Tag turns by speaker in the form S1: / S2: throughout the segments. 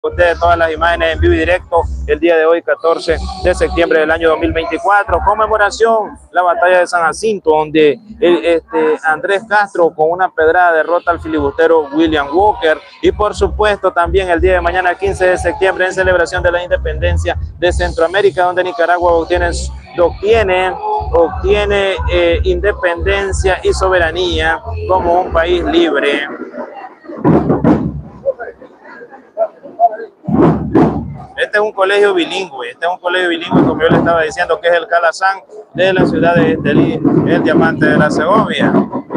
S1: ustedes todas las imágenes en vivo y directo el día de hoy, 14 de septiembre del año 2024, conmemoración la batalla de San Jacinto, donde Andrés Castro con una pedrada derrota al filibustero William Walker, y por supuesto también el día de mañana, 15 de septiembre, en celebración de la independencia de Centroamérica, donde Nicaragua obtiene independencia y soberanía como un país libre. Este es un colegio bilingüe, como yo le estaba diciendo, que es el Calazán de la ciudad de Estelí, el Diamante de la Segovia.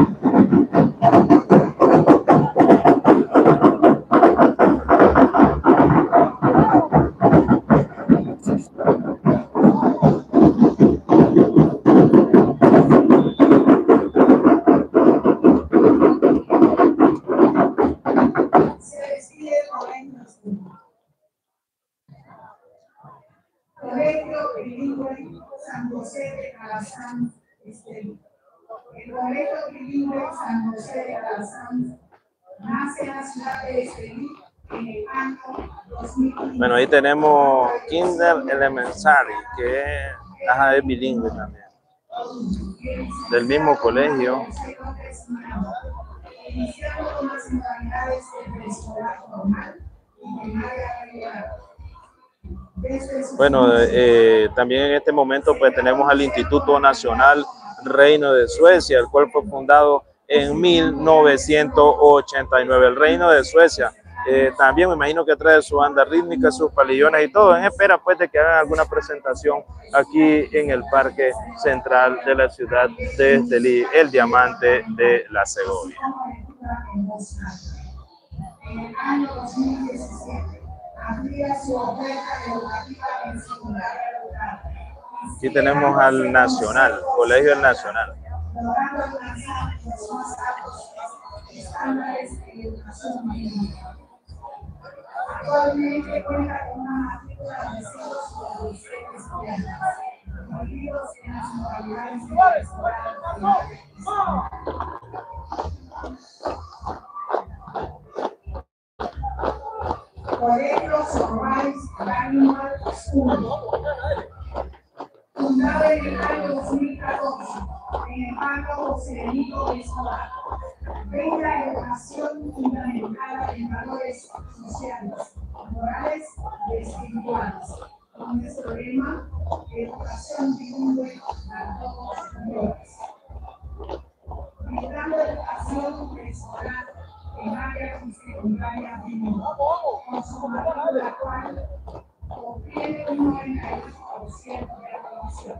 S2: Colegio Bilingüe San José de Calazán, Estelí. El Colegio Bilingüe San José de Calazán nace en la ciudad de Estelí en el año 2015.
S1: Bueno, ahí tenemos Kinder Elementary, que es bilingüe también. Del mismo colegio.
S2: Iniciando con las modalidades de preescolar normal y primaria regular.
S1: Bueno, también en este momento pues tenemos al Instituto Nacional Reino de Suecia, el cual fue fundado en 1989. El Reino de Suecia también me imagino que trae su banda rítmica, sus palillones y todo, en espera pues de que hagan alguna presentación aquí en el Parque Central de la ciudad de Estelí, el Diamante de la Segovia.
S2: En el año 2017 amplía su oferta educativa en secundaria local.
S1: Aquí tenemos al Nacional, Colegio del Nacional.
S2: Logrando alcanzar los más altos estándares de educación bilingüe. Actualmente cuenta con una matrícula de 157 estudiantes, divididos en las modalidades de preescolar. Colegio Sunrise Animal School, fundado en el año 2014 en el barrio José Benito Escobar, brinda educación fundamentada en valores sociales, morales y espirituales, con nuestro lema: educación bilingüe para todos los niveles. Brindando educación preescolar en área y secundaria bilingüe, con su matrícula actual obtiene un 98% de aprobación.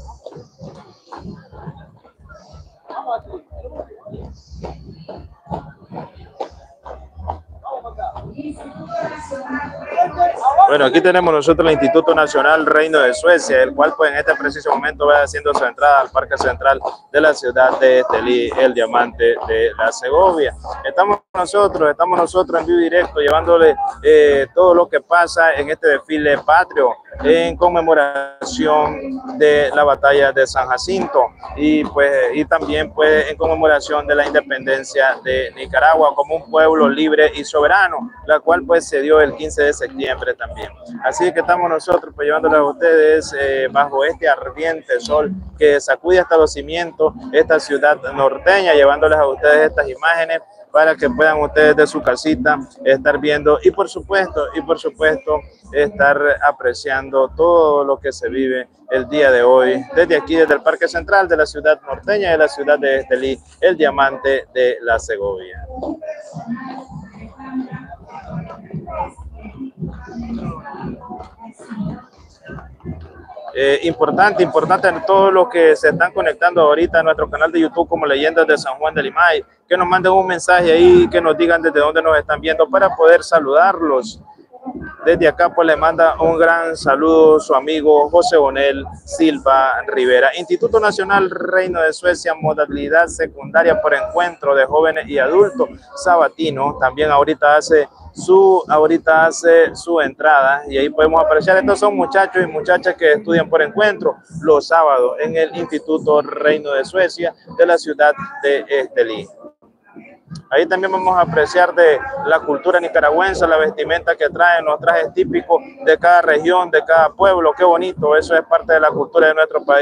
S1: Bueno, aquí tenemos nosotros el Instituto Nacional Reino de Suecia, el cual pues en este preciso momento va haciendo su entrada al Parque Central de la ciudad de Estelí, el Diamante de la Segovia. Estamos nosotros en vivo y directo llevándole todo lo que pasa en este desfile patrio en conmemoración de la batalla de San Jacinto y también pues en conmemoración de la independencia de Nicaragua como un pueblo libre y soberano, la cual pues se dio el 15 de septiembre también. Así que estamos nosotros pues llevándoles a ustedes bajo este ardiente sol que sacude hasta los cimientos esta ciudad norteña, llevándoles a ustedes estas imágenes para que puedan ustedes de su casita estar viendo y por supuesto estar apreciando todo lo que se vive el día de hoy desde aquí, desde el Parque Central de la ciudad norteña de la ciudad de Estelí, el Diamante de la Segovia. Importante en todos los que se están conectando ahorita a nuestro canal de YouTube como Leyendas de San Juan del Limay, que nos manden un mensaje ahí, que nos digan desde dónde nos están viendo para poder saludarlos. Desde acá pues le manda un gran saludo su amigo José Bonel Silva Rivera. Instituto Nacional Reino de Suecia, modalidad secundaria por encuentro de jóvenes y adultos, sabatino, también ahorita hace su entrada y ahí podemos apreciar. Estos son muchachos y muchachas que estudian por encuentro los sábados en el Instituto Reino de Suecia de la ciudad de Estelí. Ahí también vamos a apreciar de la cultura nicaragüense, la vestimenta que traen, los trajes típicos de cada región, de cada pueblo. Qué bonito, eso es parte de la cultura de nuestro país.